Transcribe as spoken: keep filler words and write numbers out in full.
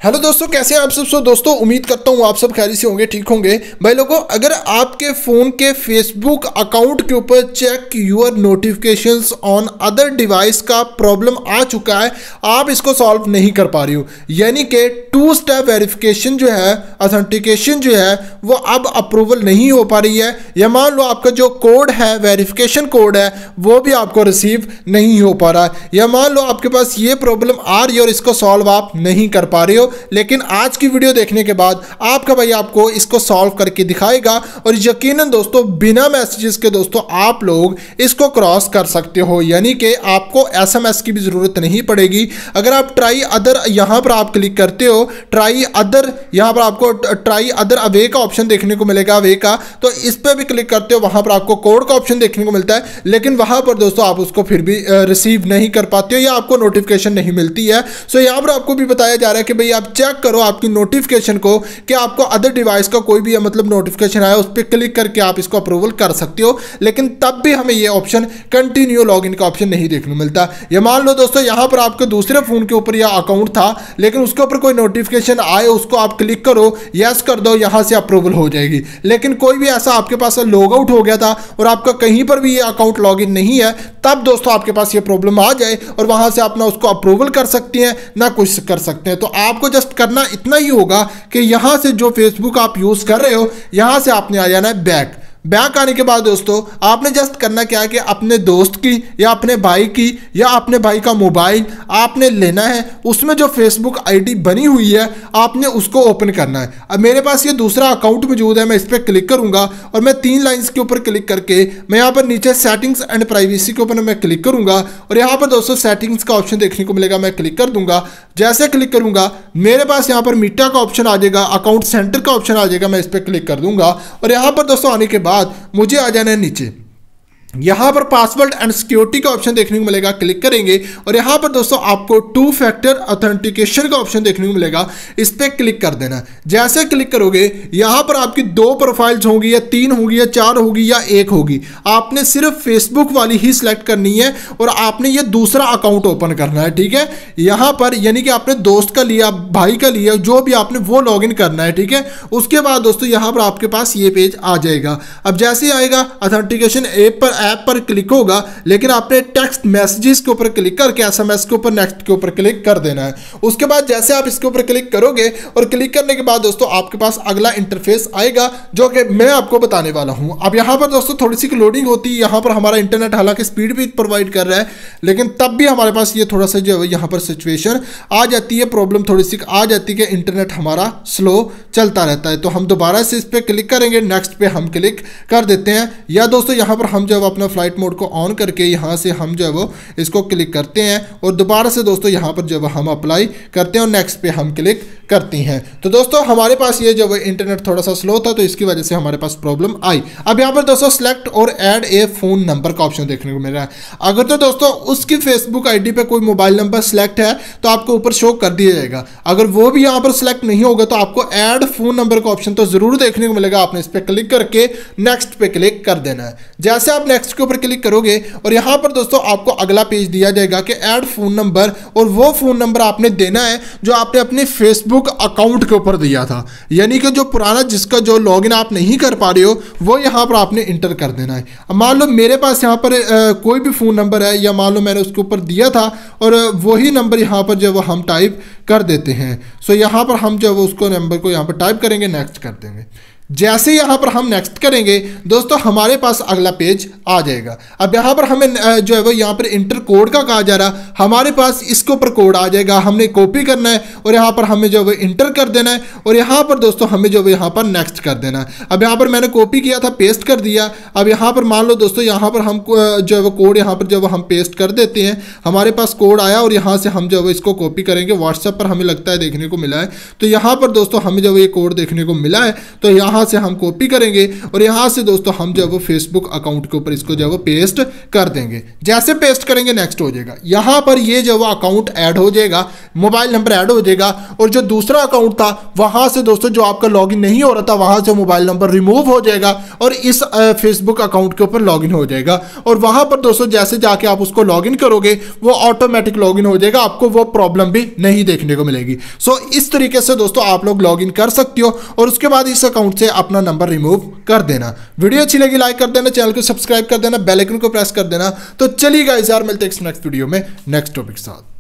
Hello दोस्तों, कैसे हैं आप सब। सो दोस्तों, उम्मीद करता हूँ आप सब खैरियत से होंगे, ठीक होंगे। भाई लोगों, अगर आपके फ़ोन के फेसबुक अकाउंट के ऊपर check your notifications on other device का प्रॉब्लम आ चुका है, आप इसको सॉल्व नहीं कर पा रही हो, यानी कि टू स्टेप वेरिफिकेशन जो है, ऑथेंटिकेशन जो है, वो अब अप्रूवल नहीं हो पा रही है, या मान लो आपका जो कोड है, वेरिफिकेशन कोड है, वो भी आपको रिसीव नहीं हो पा रहा है, या मान लो आपके पास ये प्रॉब्लम आ रही है और इसको सॉल्व आप नहीं कर पा रहे हो। लेकिन आज की वीडियो देखने के बाद आपका भाई आपको इसको सॉल्व करके दिखाएगा, और यकीनन दोस्तों बिना मैसेजेस के दोस्तों आप लोग इसको क्रॉस कर सकते हो, यानी कि आपको एसएमएस की भी जरूरत नहीं पड़ेगी। अगर आप ट्राई अदर यहां पर आप क्लिक करते हो, ट्राई अदर यहां पर आपको ट्राई अदर अवे का ऑप्शन देखने को मिलेगा, अवे का, तो इस पर भी क्लिक करते हो, वहां पर आपको कोड का ऑप्शन देखने को मिलता है, लेकिन वहां पर दोस्तों आप उसको फिर भी रिसीव नहीं कर पाते हो या आपको नोटिफिकेशन नहीं मिलती है। सो यहां पर आपको भी बताया जा रहा है कि भाई आप चेक करो आपकी नोटिफिकेशन को कि आपको अदर डिवाइस का कोई भी मतलब नोटिफिकेशन आया, उस पर क्लिक करके आप इसको अप्रूवल कर सकते हो, लेकिन तब भी हमें ये ऑप्शन कंटिन्यू लॉगिन का ऑप्शन नहीं देखने को मिलता। या मान लो दोस्तों यहां पर आपके दूसरे फोन के ऊपर यह अकाउंट था, लेकिन उसके ऊपर कोई नोटिफिकेशन आए, उसको आप क्लिक करो, यस कर दो, यहां से अप्रूवल हो जाएगी। लेकिन कोई भी ऐसा आपके पास लॉग आउट हो गया था और आपका कहीं पर भी ये अकाउंट लॉगिन नहीं है, तब दोस्तों आपके पास ये प्रॉब्लम आ जाए और वहां से आप ना उसको अप्रूवल कर सकती हैं ना कुछ कर सकते हैं। तो आपको जस्ट करना इतना ही होगा कि यहां से जो फेसबुक आप यूज कर रहे हो, यहां से आपने आ जाना है बैक। बैक आने के बाद दोस्तों आपने जस्ट करना क्या है कि अपने दोस्त की या अपने भाई की या अपने भाई का मोबाइल आपने लेना है, उसमें जो फेसबुक आईडी बनी हुई है आपने उसको ओपन करना है। अब मेरे पास ये दूसरा अकाउंट मौजूद है, मैं इस पर क्लिक करूंगा और मैं तीन लाइंस के ऊपर क्लिक करके मैं यहाँ पर नीचे सेटिंग्स एंड प्राइवेसी के ऊपर मैं क्लिक करूंगा और यहाँ पर दोस्तों सेटिंग्स का ऑप्शन देखने को मिलेगा, मैं क्लिक कर दूंगा। जैसे क्लिक करूंगा मेरे पास यहाँ पर मीटा का ऑप्शन आ जाएगा, अकाउंट सेंटर का ऑप्शन आ जाएगा, मैं इस पर क्लिक कर दूंगा और यहाँ पर दोस्तों आने के बाद मुझे आ जाना है नीचे। यहां पर पासवर्ड एंड सिक्योरिटी का ऑप्शन देखने को मिलेगा, क्लिक करेंगे और यहां पर दोस्तों आपको टू फैक्टर ऑथेंटिकेशन का ऑप्शन देखने को मिलेगा, इस पर क्लिक कर देना। जैसे क्लिक करोगे यहां पर आपकी दो प्रोफाइल्स होंगी, या तीन होगी, या चार होगी, या एक होगी। आपने सिर्फ फेसबुक वाली ही सिलेक्ट करनी है और आपने ये दूसरा अकाउंट ओपन करना है, ठीक है। यहां पर यानी कि आपने दोस्त का लिया, भाई का लिया, जो भी आपने वो लॉग इन करना है, ठीक है। उसके बाद दोस्तों यहां पर आपके पास ये पेज आ जाएगा। अब जैसे ही आएगा ऑथेंटिकेशन ऐप पर ऐप पर क्लिक होगा, लेकिन आपने टेक्स्ट मैसेजेस के ऊपर क्लिक करके एसएमएस के ऊपर नेक्स्ट के ऊपर क्लिक कर देना है। उसके बाद जैसे आप इसके ऊपर क्लिक करोगे और क्लिक करने के बाद दोस्तों आपके पास अगला इंटरफेस आएगा जो कि मैं आपको बताने वाला हूं। अब यहां पर दोस्तों थोड़ी सी लोडिंग होती है, यहां पर हमारा इंटरनेट हालांकि स्पीड भी प्रोवाइड कर रहा है, लेकिन तब भी हमारे पास ये थोड़ा सा जो है यहां पर सिचुएशन आ जाती है, प्रॉब्लम थोड़ी सी आ जाती है कि इंटरनेट हमारा स्लो चलता रहता है। तो हम दोबारा से इस पर क्लिक करेंगे, नेक्स्ट पे हम क्लिक कर देते हैं, या दोस्तों यहां पर हम जो है अपना फ्लाइट मोड को ऑन करके यहां से हम जो है वो इसको क्लिक करते हैं और दोबारा से दोस्तों यहां पर जब हम अप्लाई करते हैं और नेक्स्ट पे हम क्लिक करती हैं। तो दोस्तों हमारे पास ये जो इंटरनेट थोड़ा सा स्लो था, तो इसकी वजह से हमारे पास प्रॉब्लम आई। अब यहां पर दोस्तों सेलेक्ट और ऐड ए फोन नंबर का ऑप्शन देखने को मिल रहा है। अगर तो दोस्तों उसकी फेसबुक आईडी पे कोई मोबाइल नंबर सेलेक्ट है तो आपको ऊपर शो कर दिया जाएगा। अगर वो भी यहां पर सेलेक्ट नहीं होगा तो आपको ऐड फोन नंबर का ऑप्शन तो जरूर देखने को मिलेगा, आपने इस पर क्लिक करके नेक्स्ट पे क्लिक कर देना है। जैसे आप नेक्स्ट के ऊपर क्लिक करोगे और यहां पर दोस्तों आपको अगला पेज दिया जाएगा कि ऐड फोन नंबर, और वो फोन नंबर आपने देना है जो आपने अपने फेसबुक अकाउंट के ऊपर दिया था, यानी कि जो पुराना जिसका जो लॉगिन आप नहीं कर पा रहे हो वो यहां पर आपने इंटर कर देना है। अब मान लो मेरे पास यहां पर आ, कोई भी फोन नंबर है, या मान लो मैंने उसके ऊपर दिया था और वही नंबर यहां पर जो हम टाइप कर देते हैं। सो यहां पर हम जो उसको नंबर को यहां पर टाइप करेंगे, नेक्स्ट कर देंगे। जैसे यहां पर हम नेक्स्ट करेंगे दोस्तों हमारे पास अगला पेज आ जाएगा। अब यहां पर हमें जो है वो यहां पर इंटर कोड का कहा जा रहा, हमारे पास इसके ऊपर कोड आ जाएगा, हमने कॉपी करना है और यहां पर हमें जो है वो इंटर कर देना है और यहां पर दोस्तों हमें जो है यहां पर नेक्स्ट कर देना है। अब यहां पर मैंने कॉपी किया था, पेस्ट कर दिया। अब यहां पर मान लो दोस्तों यहां पर हम जो है वो कोड यहां पर जब हम पेस्ट कर देते हैं, हमारे पास कोड आया और यहां से हम जो है इसको कॉपी करेंगे। व्हाट्सएप पर हमें लगता है देखने को मिला है, तो यहां पर दोस्तों हमें जो ये कोड देखने को मिला है, तो यहां यहाँ से हम कॉपी करेंगे और यहाँ से दोस्तों हम जो है वो फेसबुक अकाउंट के ऊपर इसको जो है वो पेस्ट कर देंगे। जैसे पेस्ट करेंगे नेक्स्ट हो जाएगा, यहाँ पर ये जो वो अकाउंट ऐड हो जाएगा, मोबाइल नंबर ऐड हो जाएगा और जो दूसरा अकाउंट था वहाँ से दोस्तों जो आपका लॉगिन नहीं हो रहा था वहाँ से मोबाइल नंबर रिमूव हो जाएगा और इस फेसबुक अकाउंट के ऊपर लॉगिन हो जाएगा। और वहाँ पर दोस्तों जैसे जाके आप उसको लॉगिन करोगे वो ऑटोमेटिक लॉगिन हो जाएगा, आपको वो प्रॉब्लम भी नहीं देखने को मिलेगी। सो इस तरीके से दोस्तों आप लोग लॉगिन कर सकते हो और उसके बाद इस अकाउंट से अपना नंबर रिमूव कर देना। वीडियो अच्छी लगी लाइक कर देना, चैनल को सब्सक्राइब कर देना, बेल आइकन को प्रेस कर देना। तो चलिए गाइस यार मिलते हैं नेक्स्ट वीडियो में नेक्स्ट टॉपिक के साथ।